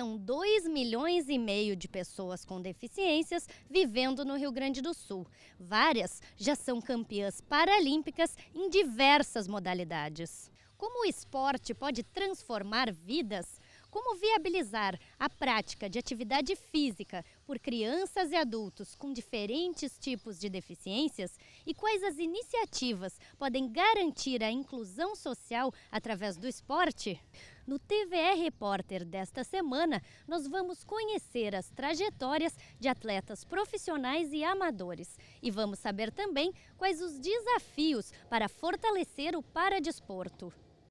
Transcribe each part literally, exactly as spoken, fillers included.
são dois milhões e meio de pessoas com deficiências vivendo no Rio Grande do Sul. Várias já são campeãs paralímpicas em diversas modalidades. Como o esporte pode transformar vidas? Como viabilizar a prática de atividade física por crianças e adultos com diferentes tipos de deficiências? E quais as iniciativas podem garantir a inclusão social através do esporte? No T V E Repórter desta semana, nós vamos conhecer as trajetórias de atletas profissionais e amadores. E vamos saber também quais os desafios para fortalecer o paradesporto.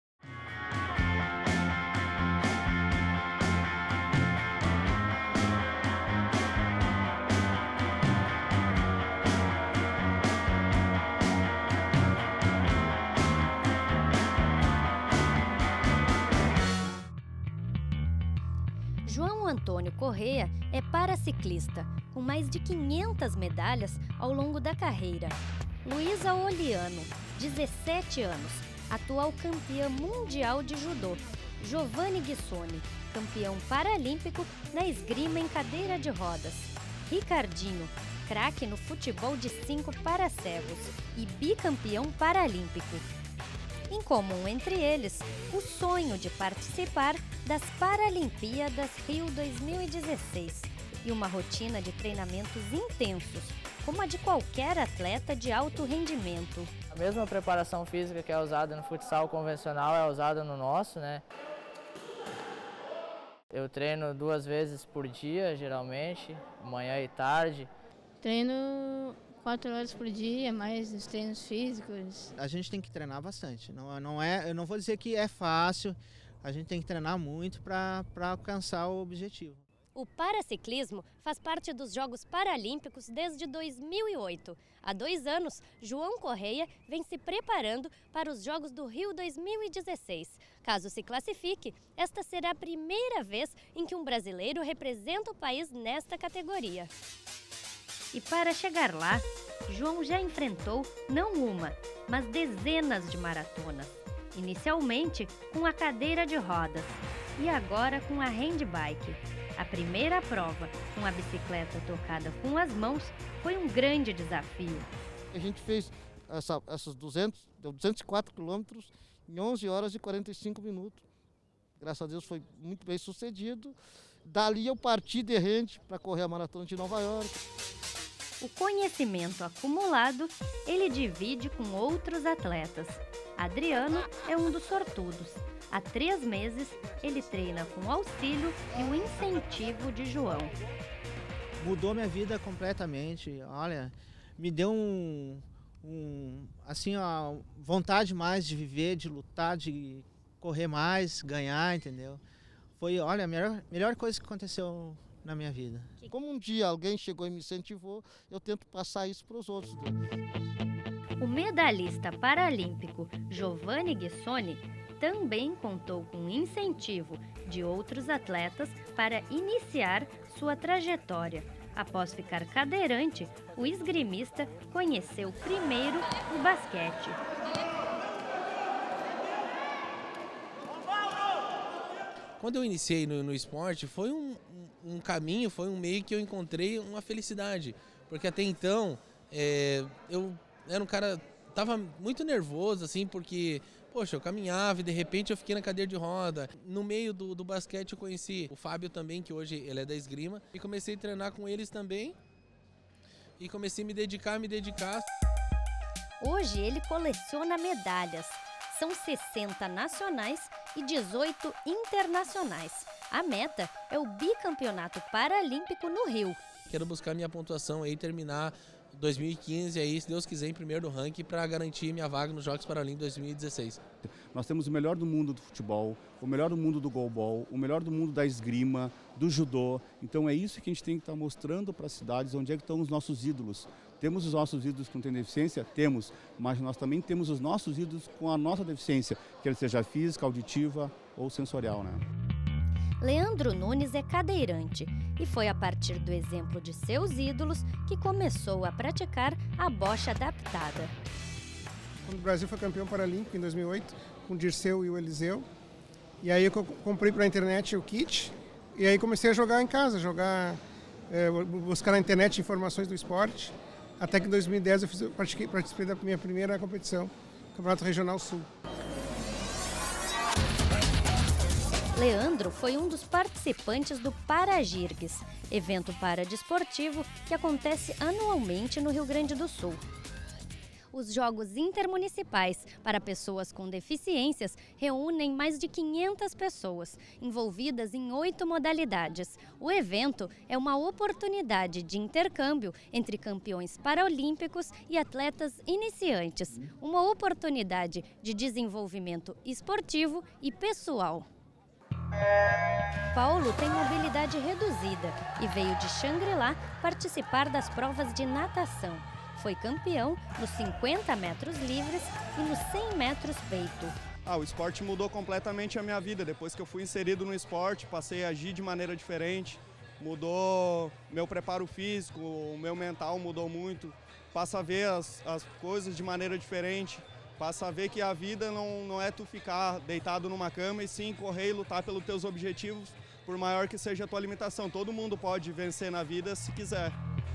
João Antônio Corrêa é paraciclista, com mais de quinhentas medalhas ao longo da carreira. Luísa Oliano, dezessete anos, atual campeã mundial de judô. Giovanni Guissoni, campeão paralímpico na esgrima em cadeira de rodas. Ricardinho, craque no futebol de cinco para cegos e bicampeão paralímpico. Em comum entre eles, o sonho de participar das Paralimpíadas Rio dois mil e dezesseis e uma rotina de treinamentos intensos, como a de qualquer atleta de alto rendimento. A mesma preparação física que é usada no futsal convencional é usada no nosso, né? Eu treino duas vezes por dia, geralmente, manhã e tarde. Treino quatro horas por dia, mais os treinos físicos. A gente tem que treinar bastante. Não, não é, eu não vou dizer que é fácil, a gente tem que treinar muito para alcançar o objetivo. O paraciclismo faz parte dos Jogos Paralímpicos desde dois mil e oito. Há dois anos, João Corrêa vem se preparando para os Jogos do Rio dois mil e dezesseis. Caso se classifique, esta será a primeira vez em que um brasileiro representa o país nesta categoria. E para chegar lá, João já enfrentou não uma, mas dezenas de maratonas. Inicialmente com a cadeira de rodas e agora com a handbike. A primeira prova, com a bicicleta tocada com as mãos, foi um grande desafio. A gente fez essa, essas duzentos, deu duzentos e quatro quilômetros em onze horas e quarenta e cinco minutos. Graças a Deus foi muito bem sucedido. Dali eu parti de rente para correr a maratona de Nova York. O conhecimento acumulado, ele divide com outros atletas. Adriano é um dos sortudos. Há três meses, ele treina com o auxílio e o incentivo de João. Mudou minha vida completamente. Olha, me deu um, um assim, a vontade mais de viver, de lutar, de correr mais, ganhar, entendeu? Foi, olha, a melhor, melhor coisa que aconteceu na minha vida. Como um dia alguém chegou e me incentivou, eu tento passar isso para os outros. O medalhista paralímpico Giovanni Guissoni também contou com incentivo de outros atletas para iniciar sua trajetória. Após ficar cadeirante, o esgrimista conheceu primeiro o basquete. Quando eu iniciei no, no esporte, foi um, um caminho, foi um meio que eu encontrei uma felicidade. Porque até então, é, eu era um cara, tava muito nervoso, assim, porque, poxa, eu caminhava e de repente eu fiquei na cadeira de roda. No meio do, do basquete eu conheci o Fábio também, que hoje ele é da esgrima, e comecei a treinar com eles também. E comecei a me dedicar, me dedicar. Hoje ele coleciona medalhas. São sessenta nacionais e dezoito internacionais. A meta é o bicampeonato paralímpico no Rio. Quero buscar minha pontuação aí e terminar dois mil e quinze aí, se Deus quiser, em primeiro do ranking para garantir minha vaga nos Jogos Paralímpicos dois mil e dezesseis. Nós temos o melhor do mundo do futebol, o melhor do mundo do goalball, o melhor do mundo da esgrima, do judô. Então é isso que a gente tem que estar mostrando para as cidades, onde é que estão os nossos ídolos. Temos os nossos ídolos que não têm deficiência? Temos, mas nós também temos os nossos ídolos com a nossa deficiência, quer seja física, auditiva ou sensorial, né? Leandro Nunes é cadeirante e foi a partir do exemplo de seus ídolos que começou a praticar a bocha adaptada. Quando o Brasil foi campeão paralímpico em dois mil e oito, com o Dirceu e o Eliseu, e aí eu comprei para a internet o kit E aí comecei a jogar em casa, jogar, é, buscar na internet informações do esporte. Até que em dois mil e dez eu, fiz, eu participei, participei da minha primeira competição, Campeonato Regional Sul. Leandro foi um dos participantes do Paragirgues, evento paradesportivo que acontece anualmente no Rio Grande do Sul. Os Jogos Intermunicipais para pessoas com deficiências reúnem mais de quinhentas pessoas, envolvidas em oito modalidades. O evento é uma oportunidade de intercâmbio entre campeões paraolímpicos e atletas iniciantes, uma oportunidade de desenvolvimento esportivo e pessoal. Paulo tem mobilidade reduzida e veio de Xangri-Lá participar das provas de natação. Foi campeão nos cinquenta metros livres e nos cem metros peito. Ah, o esporte mudou completamente a minha vida. Depois que eu fui inserido no esporte, passei a agir de maneira diferente. Mudou meu preparo físico, o meu mental mudou muito. Passa a ver as, as coisas de maneira diferente. Passa a ver que a vida não, não é tu ficar deitado numa cama e sim correr e lutar pelos teus objetivos, por maior que seja a tua limitação. Todo mundo pode vencer na vida se quiser.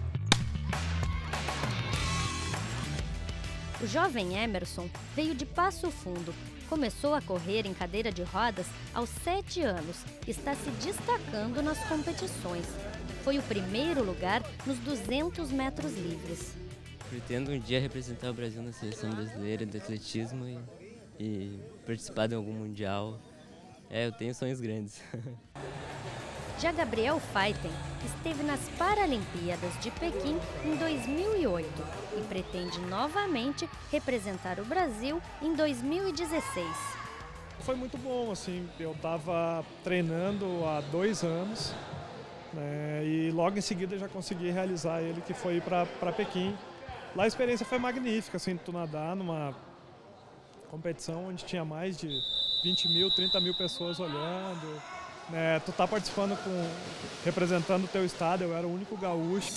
O jovem Emerson veio de Passo Fundo. Começou a correr em cadeira de rodas aos sete anos e está se destacando nas competições. Foi o primeiro lugar nos duzentos metros livres. Pretendo um dia representar o Brasil na seleção brasileira de atletismo e, e participar de algum mundial. É, eu tenho sonhos grandes. Já Gabriel Feiten esteve nas Paralimpíadas de Pequim em dois mil e oito e pretende novamente representar o Brasil em dois mil e dezesseis. Foi muito bom, assim, eu estava treinando há dois anos, né, e logo em seguida já consegui realizar ele, que foi para Pequim. Lá a experiência foi magnífica, assim, tu nadar numa competição onde tinha mais de vinte mil, trinta mil pessoas olhando. É, tu tá participando com, representando o teu estado, eu era o único gaúcho.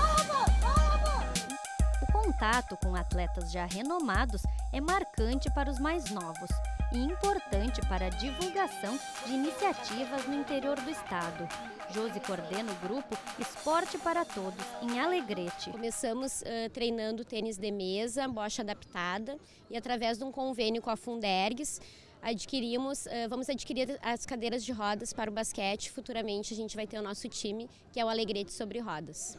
O contato com atletas já renomados é marcante para os mais novos e importante para a divulgação de iniciativas no interior do estado. Josi coordena o grupo Esporte para Todos, em Alegrete. Começamos uh, treinando tênis de mesa, bocha adaptada, e através de um convênio com a Fundergues, adquirimos, uh, vamos adquirir as cadeiras de rodas para o basquete. Futuramente a gente vai ter o nosso time, que é o Alegrete sobre rodas.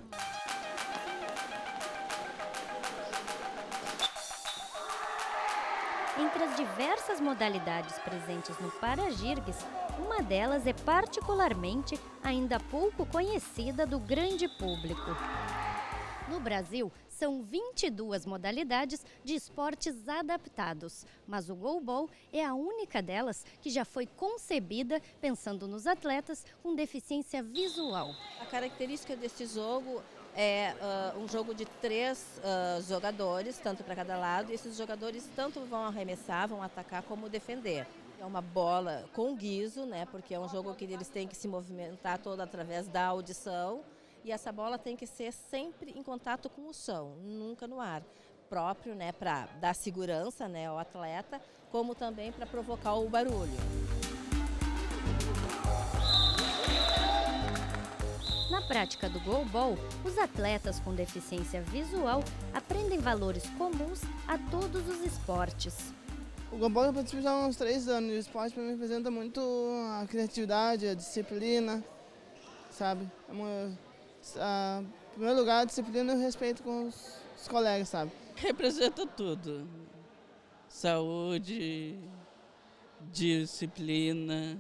Entre as diversas modalidades presentes no Paragirgues, uma delas é particularmente ainda pouco conhecida do grande público. No Brasil, são vinte e duas modalidades de esportes adaptados, mas o goalball é a única delas que já foi concebida pensando nos atletas com deficiência visual. A característica desse jogo é uh, um jogo de três uh, jogadores, tanto para cada lado, e esses jogadores tanto vão arremessar, vão atacar, como defender. É uma bola com guiso, né, porque é um jogo que eles têm que se movimentar todo através da audição, e essa bola tem que ser sempre em contato com o chão, nunca no ar, próprio, né, para dar segurança, né, ao atleta, como também para provocar o barulho. Na prática do goalball, os atletas com deficiência visual aprendem valores comuns a todos os esportes. O goalball eu participo já há uns três anos e o esporte para mim representa muito a criatividade, a disciplina, sabe? É uma, a, em primeiro lugar, a disciplina e o respeito com os, os colegas, sabe? Representa tudo. Saúde, disciplina.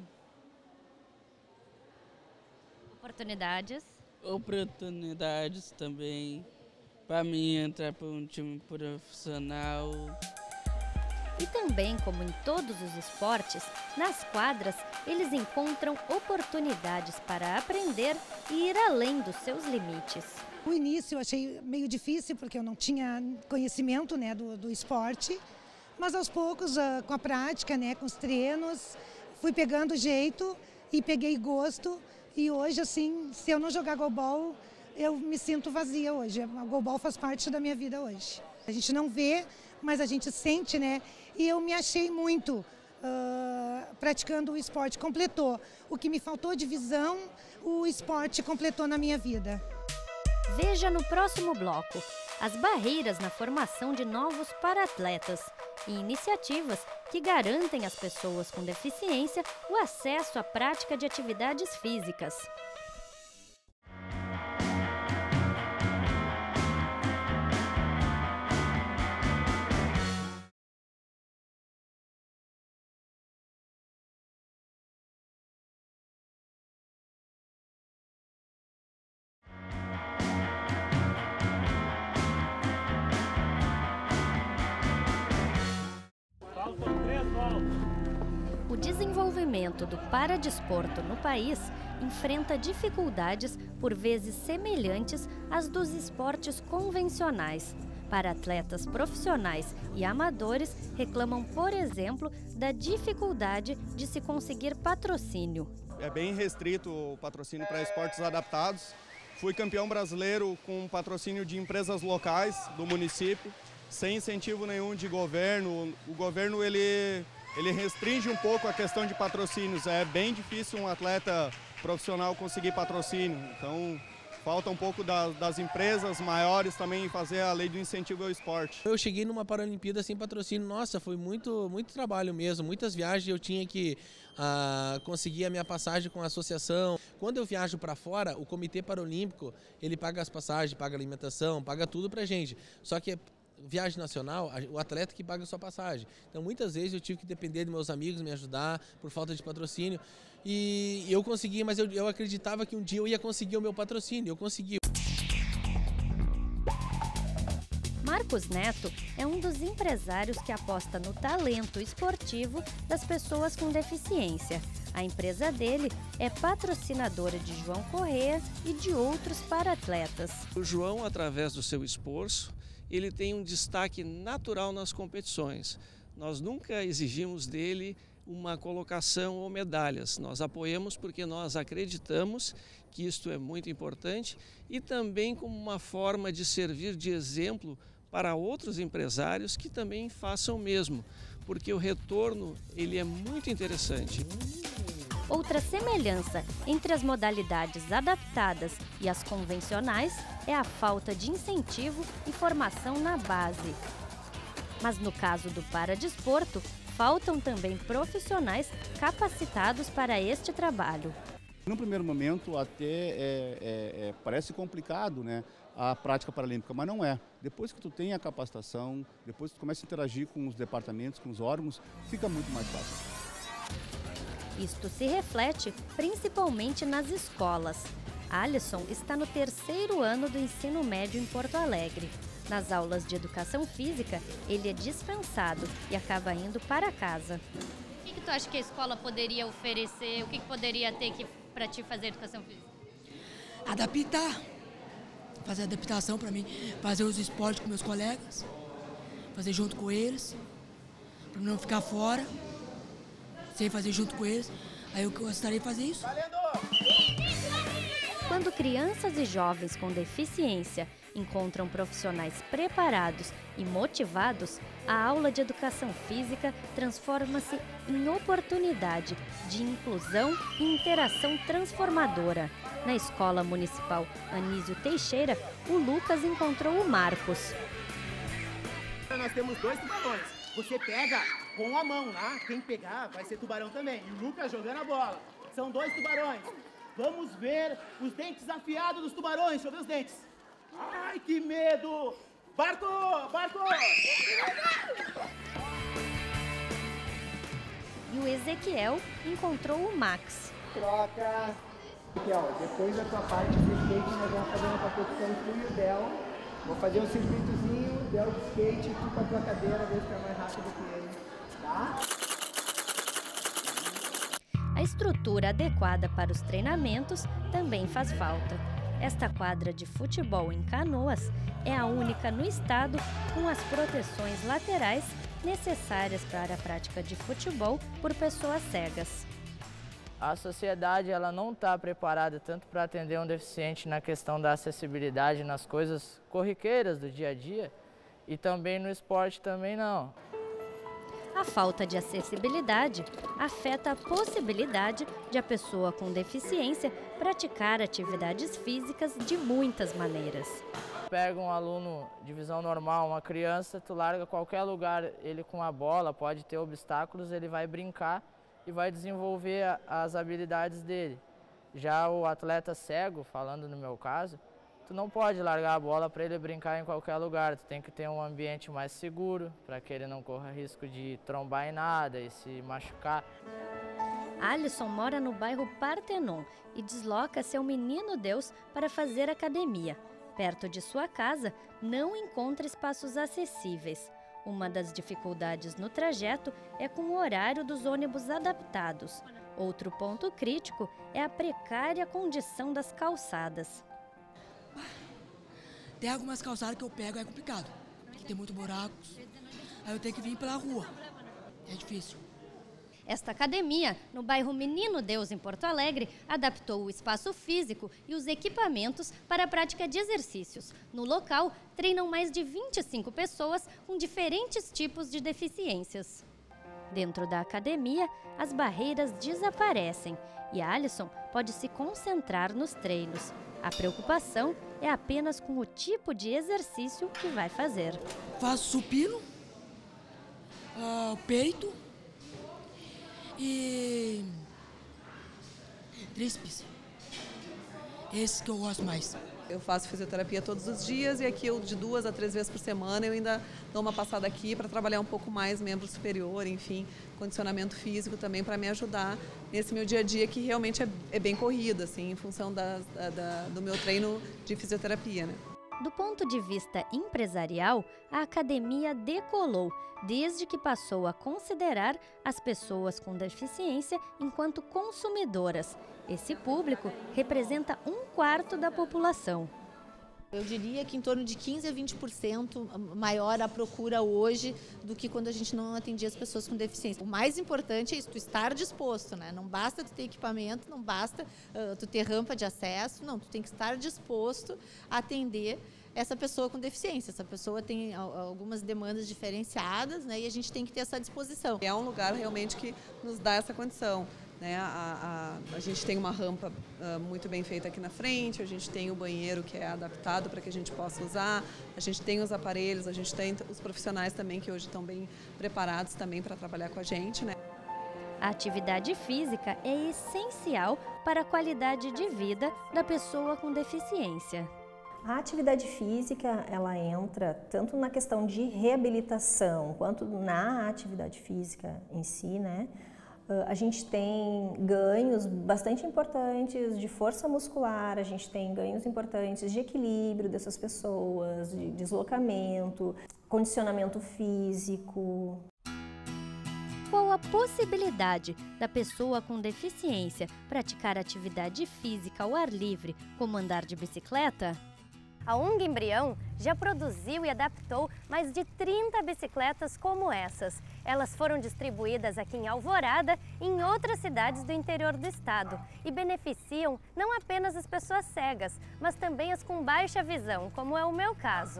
Oportunidades. Oportunidades também. Para mim, entrar para um time profissional. E também, como em todos os esportes, nas quadras eles encontram oportunidades para aprender e ir além dos seus limites. No início eu achei meio difícil porque eu não tinha conhecimento, né, do, do esporte, mas aos poucos, uh, com a prática, né, com os treinos, fui pegando jeito e peguei gosto. E hoje, assim, se eu não jogar goalball, eu me sinto vazia hoje. O goalball faz parte da minha vida hoje. A gente não vê, mas a gente sente, né? E eu me achei muito uh, praticando o esporte, completou. O que me faltou de visão, o esporte completou na minha vida. Veja no próximo bloco as barreiras na formação de novos para-atletas e iniciativas que garantem às pessoas com deficiência o acesso à prática de atividades físicas. O desenvolvimento do paradesporto no país enfrenta dificuldades por vezes semelhantes às dos esportes convencionais. Para atletas profissionais e amadores reclamam, por exemplo, da dificuldade de se conseguir patrocínio. É bem restrito o patrocínio para esportes adaptados. Fui campeão brasileiro com patrocínio de empresas locais do município, sem incentivo nenhum de governo. O governo ele, ele restringe um pouco a questão de patrocínios. É bem difícil um atleta profissional conseguir patrocínio. Então, falta um pouco da, das empresas maiores também fazer a lei do incentivo ao esporte. Eu cheguei numa Paralimpíada sem patrocínio. Nossa, foi muito, muito trabalho mesmo. Muitas viagens eu tinha que ah, conseguir a minha passagem com a associação. Quando eu viajo para fora, o Comitê Paralímpico, ele paga as passagens, paga a alimentação, paga tudo pra gente. Só que viagem nacional, o atleta que paga a sua passagem. Então, muitas vezes eu tive que depender de meus amigos me ajudar por falta de patrocínio. E eu consegui, mas eu, eu acreditava que um dia eu ia conseguir o meu patrocínio. Eu consegui. Marcos Neto é um dos empresários que aposta no talento esportivo das pessoas com deficiência. A empresa dele é patrocinadora de João Corrêa e de outros para-atletas. O João, através do seu esforço, ele tem um destaque natural nas competições. Nós nunca exigimos dele uma colocação ou medalhas. Nós apoiamos porque nós acreditamos que isto é muito importante e também como uma forma de servir de exemplo para outros empresários que também façam o mesmo, porque o retorno ele é muito interessante. Outra semelhança entre as modalidades adaptadas e as convencionais é a falta de incentivo e formação na base. Mas no caso do paradesporto, faltam também profissionais capacitados para este trabalho. No primeiro momento até é, é, é, parece complicado, né, a prática paralímpica, mas não é. Depois que tu tem a capacitação, depois que tu começa a interagir com os departamentos, com os órgãos, fica muito mais fácil. Isto se reflete principalmente nas escolas. Alisson está no terceiro ano do ensino médio em Porto Alegre. Nas aulas de educação física, ele é dispensado e acaba indo para casa. O que, que tu acha que a escola poderia oferecer? O que, que poderia ter para te fazer educação física? Adaptar. Fazer adaptação para mim, fazer os esportes com meus colegas, fazer junto com eles, para não ficar fora, sem fazer junto com eles. Aí eu gostaria de fazer isso. Quando crianças e jovens com deficiência encontram profissionais preparados e motivados, a aula de educação física transforma-se em oportunidade de inclusão e interação transformadora. Na Escola Municipal Anísio Teixeira, o Lucas encontrou o Marcos. Nós temos dois tubarões. Você pega com a mão, né? Quem pegar vai ser tubarão também. E o Lucas jogando a bola. São dois tubarões. Vamos ver os dentes afiados dos tubarões. Deixa eu ver os dentes. Ai, que medo! Barco! Barco! E o Ezequiel encontrou o Max. Troca! Ezequiel, depois da tua parte de skate, nós vamos fazer uma competição tu e o Del. Vou fazer um circuitozinho, Del de skate, tu com a tua cadeira, ver se é mais rápido que ele. Tá? A estrutura adequada para os treinamentos também faz falta. Esta quadra de futebol em Canoas é a única no estado com as proteções laterais necessárias para a prática de futebol por pessoas cegas. A sociedade ela não está preparada tanto para atender um deficiente na questão da acessibilidade nas coisas corriqueiras do dia a dia e também no esporte também não. a falta de acessibilidade afeta a possibilidade de a pessoa com deficiência praticar atividades físicas de muitas maneiras. Pega um aluno de visão normal, uma criança, tu larga qualquer lugar, ele com a bola, pode ter obstáculos, ele vai brincar e vai desenvolver as habilidades dele. Já o atleta cego, falando no meu caso, tu não pode largar a bola para ele brincar em qualquer lugar, tu tem que ter um ambiente mais seguro para que ele não corra risco de trombar em nada e se machucar. Alisson mora no bairro Partenon e desloca-se ao Menino Deus para fazer academia. Perto de sua casa, não encontra espaços acessíveis. Uma das dificuldades no trajeto é com o horário dos ônibus adaptados. Outro ponto crítico é a precária condição das calçadas. Tem algumas calçadas que eu pego, é complicado, porque tem muitos buracos. Aí eu tenho que vir pela rua. É difícil. Esta academia, no bairro Menino Deus, em Porto Alegre, adaptou o espaço físico e os equipamentos para a prática de exercícios. No local, treinam mais de vinte e cinco pessoas com diferentes tipos de deficiências. Dentro da academia, as barreiras desaparecem e Alisson pode se concentrar nos treinos. A preocupação é apenas com o tipo de exercício que vai fazer. Faço supino, uh, peito e tríceps. Esse que eu gosto mais. Eu faço fisioterapia todos os dias e aqui eu de duas a três vezes por semana eu ainda dou uma passada aqui para trabalhar um pouco mais membro superior, enfim, condicionamento físico também para me ajudar nesse meu dia a dia que realmente é, é bem corrido, assim, em função da, da, da, do meu treino de fisioterapia, né? Do ponto de vista empresarial, a academia decolou desde que passou a considerar as pessoas com deficiência enquanto consumidoras. Esse público representa um quarto da população. Eu diria que em torno de quinze a vinte por cento maior a procura hoje do que quando a gente não atendia as pessoas com deficiência. O mais importante é isso, tu estar disposto, né? Não basta tu ter equipamento, não basta uh, tu ter rampa de acesso, não, tu tem que estar disposto a atender essa pessoa com deficiência. Essa pessoa tem algumas demandas diferenciadas, né? E a gente tem que ter essa disposição. É um lugar realmente que nos dá essa condição. Né? A, a, a gente tem uma rampa uh, muito bem feita aqui na frente, a gente tem o banheiro que é adaptado para que a gente possa usar, a gente tem os aparelhos, a gente tem os profissionais também que hoje estão bem preparados também para trabalhar com a gente. Né? A atividade física é essencial para a qualidade de vida da pessoa com deficiência. A atividade física, ela entra tanto na questão de reabilitação, quanto na atividade física em si, né? A gente tem ganhos bastante importantes de força muscular, a gente tem ganhos importantes de equilíbrio dessas pessoas, de deslocamento, condicionamento físico. Qual a possibilidade da pessoa com deficiência praticar atividade física ao ar livre, como andar de bicicleta? A O N G Embrião já produziu e adaptou mais de trinta bicicletas como essas. Elas foram distribuídas aqui em Alvorada e em outras cidades do interior do estado e beneficiam não apenas as pessoas cegas, mas também as com baixa visão, como é o meu caso.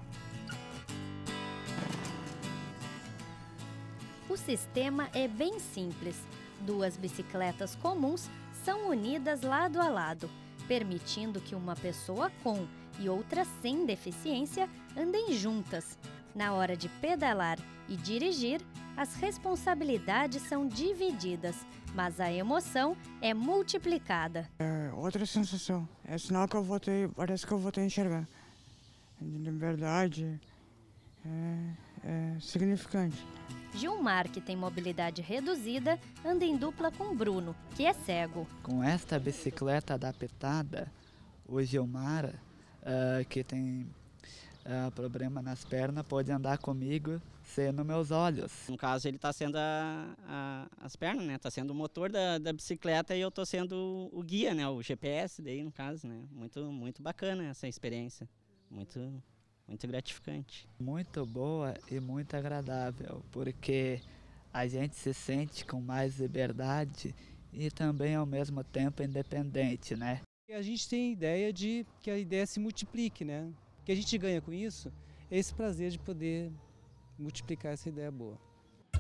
O sistema é bem simples. Duas bicicletas comuns são unidas lado a lado, permitindo que uma pessoa com e outra sem deficiência andem juntas. Na hora de pedalar e dirigir, as responsabilidades são divididas, mas a emoção é multiplicada. É outra sensação, é sinal que eu vou ter, parece que eu vou ter enxergar. De verdade, é, é significante. Gilmar, que tem mobilidade reduzida, anda em dupla com Bruno, que é cego. Com esta bicicleta adaptada, o Gilmar, uh, que tem uh, problema nas pernas, pode andar comigo sem nos meus olhos. No caso, ele está sendo a, a, as pernas, né? Está sendo o motor da, da bicicleta e eu estou sendo o guia, né? O G P S daí, no caso, né? Muito, muito bacana essa experiência. Muito... Muito gratificante. Muito boa e muito agradável, porque a gente se sente com mais liberdade e também ao mesmo tempo independente, né? A gente tem a ideia de que a ideia se multiplique, né? O que a gente ganha com isso é esse prazer de poder multiplicar essa ideia boa.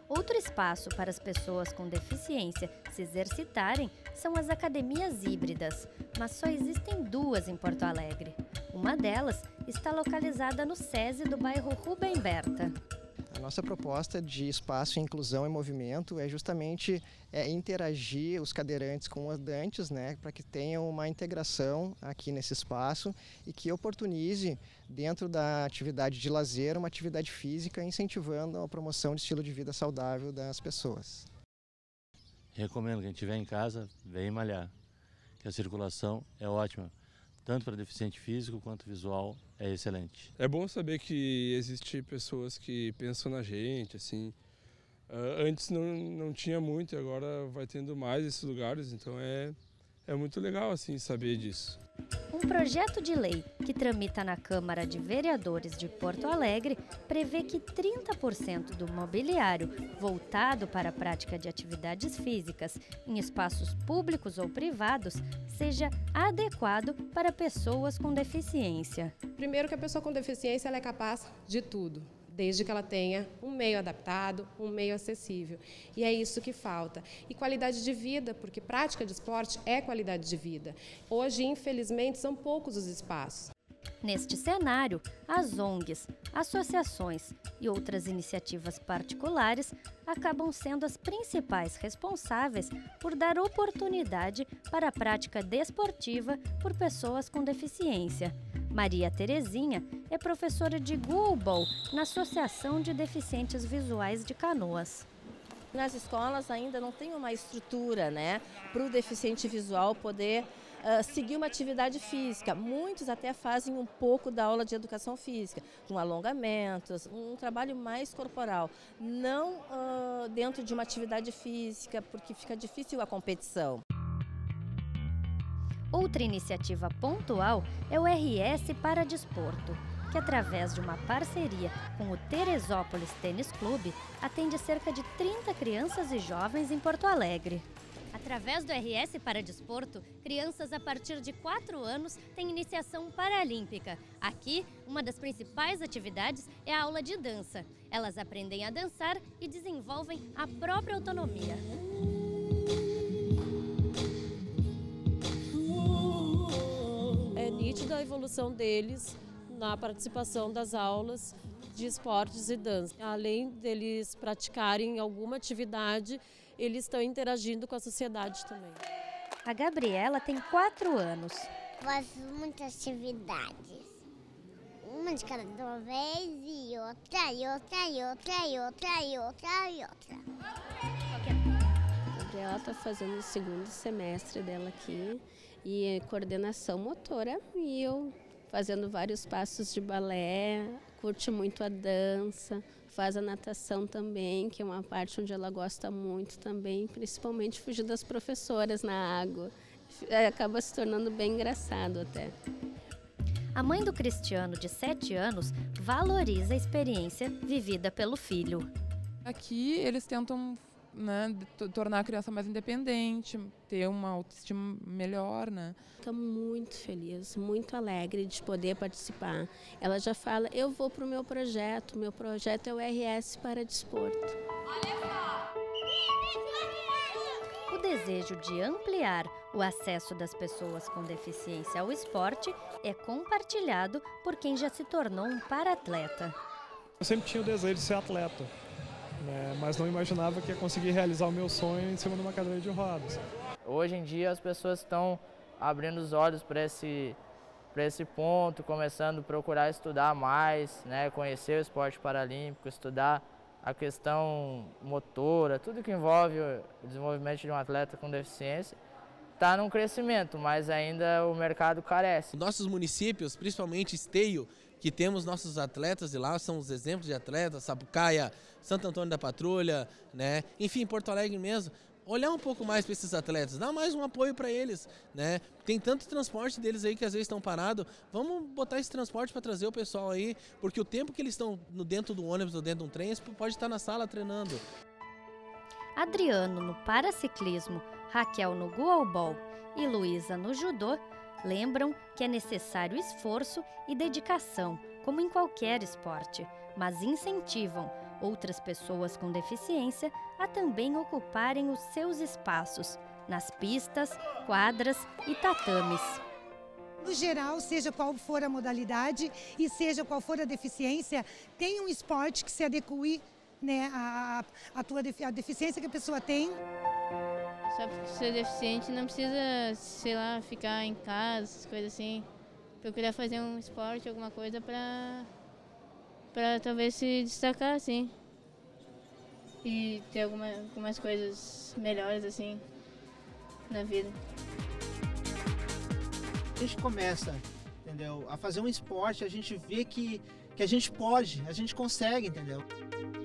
Outro espaço para as pessoas com deficiência se exercitarem são as academias híbridas, mas só existem duas em Porto Alegre. Uma delas está localizada no SESI do bairro Rubem Berta. A nossa proposta de espaço, inclusão e movimento é justamente é, interagir os cadeirantes com os andantes, né, para que tenham uma integração aqui nesse espaço e que oportunize, dentro da atividade de lazer, uma atividade física, incentivando a promoção de estilo de vida saudável das pessoas. Recomendo que quem estiver em casa, venha malhar, que a circulação é ótima. Tanto para deficiente físico quanto visual, é excelente. É bom saber que existem pessoas que pensam na gente, assim. Uh, antes não, não tinha muito e agora vai tendo mais esses lugares, então é, é muito legal, assim, saber disso. Um projeto de lei que tramita na Câmara de Vereadores de Porto Alegre prevê que trinta por cento do mobiliário voltado para a prática de atividades físicas em espaços públicos ou privados seja adequado para pessoas com deficiência. Primeiro que a pessoa com deficiência ela é capaz de tudo, desde que ela tenha um meio adaptado, um meio acessível. E é isso que falta. E qualidade de vida, porque prática de esporte é qualidade de vida. Hoje, infelizmente, são poucos os espaços. Neste cenário, as O N Gs, associações e outras iniciativas particulares acabam sendo as principais responsáveis por dar oportunidade para a prática desportiva por pessoas com deficiência. Maria Terezinha é professora de goalball na Associação de Deficientes Visuais de Canoas. Nas escolas ainda não tem uma estrutura, né, para o deficiente visual poder uh, seguir uma atividade física. Muitos até fazem um pouco da aula de educação física, com alongamentos, um trabalho mais corporal, não uh, dentro de uma atividade física, porque fica difícil a competição. Outra iniciativa pontual é o R S Paradesporto, que através de uma parceria com o Teresópolis Tênis Clube, atende cerca de trinta crianças e jovens em Porto Alegre. Através do R S Paradesporto, crianças a partir de quatro anos têm iniciação paralímpica. Aqui, uma das principais atividades é a aula de dança. Elas aprendem a dançar e desenvolvem a própria autonomia. É nítida a evolução deles na participação das aulas de esportes e dança. Além deles praticarem alguma atividade, eles estão interagindo com a sociedade também. A Gabriela tem quatro anos. Faço muitas atividades. Uma de cada uma vez e outra, e outra, e outra, e outra, e outra, e outra. A Gabriela está fazendo o segundo semestre dela aqui. E é coordenação motora, e eu fazendo vários passos de balé, curte muito a dança, faz a natação também, que é uma parte onde ela gosta muito também, principalmente fugir das professoras na água. Acaba se tornando bem engraçado até. A mãe do Cristiano, de sete anos, valoriza a experiência vivida pelo filho. Aqui eles tentam, né, tornar a criança mais independente, ter uma autoestima melhor, né? Estou muito feliz, muito alegre de poder participar. Ela já fala, eu vou para o meu projeto, meu projeto é o R S Paradesporto. O desejo de ampliar o acesso das pessoas com deficiência ao esporte é compartilhado por quem já se tornou um para-atleta. Eu sempre tinha o desejo de ser atleta. Né, mas não imaginava que ia conseguir realizar o meu sonho em cima de uma cadeira de rodas. Hoje em dia as pessoas estão abrindo os olhos para esse, para esse ponto, começando a procurar estudar mais, né, conhecer o esporte paralímpico, estudar a questão motora, tudo que envolve o desenvolvimento de um atleta com deficiência. Está num crescimento, mas ainda o mercado carece. Nossos municípios, principalmente Esteio, que temos nossos atletas de lá, são os exemplos de atletas, Sapucaia, Santo Antônio da Patrulha, né? Enfim, Porto Alegre mesmo, olhar um pouco mais para esses atletas, dar mais um apoio para eles, né? Tem tanto transporte deles aí que às vezes estão parados, vamos botar esse transporte para trazer o pessoal aí, porque o tempo que eles estão dentro do ônibus ou dentro de um trem, eles podem estar na sala treinando. Adriano no paraciclismo, Raquel no goalball e Luísa no judô lembram que é necessário esforço e dedicação, como em qualquer esporte, mas incentivam outras pessoas com deficiência a também ocuparem os seus espaços nas pistas, quadras e tatames. No geral, seja qual for a modalidade e seja qual for a deficiência, tem um esporte que se adeque, né, a, a, tua, a deficiência que a pessoa tem. Só porque ser deficiente não precisa, sei lá, ficar em casa, essas coisas assim. Procurar fazer um esporte, alguma coisa para para talvez se destacar, assim. E ter alguma, algumas coisas melhores, assim, na vida. A gente começa, entendeu, a fazer um esporte, a gente vê que, que a gente pode, a gente consegue, entendeu?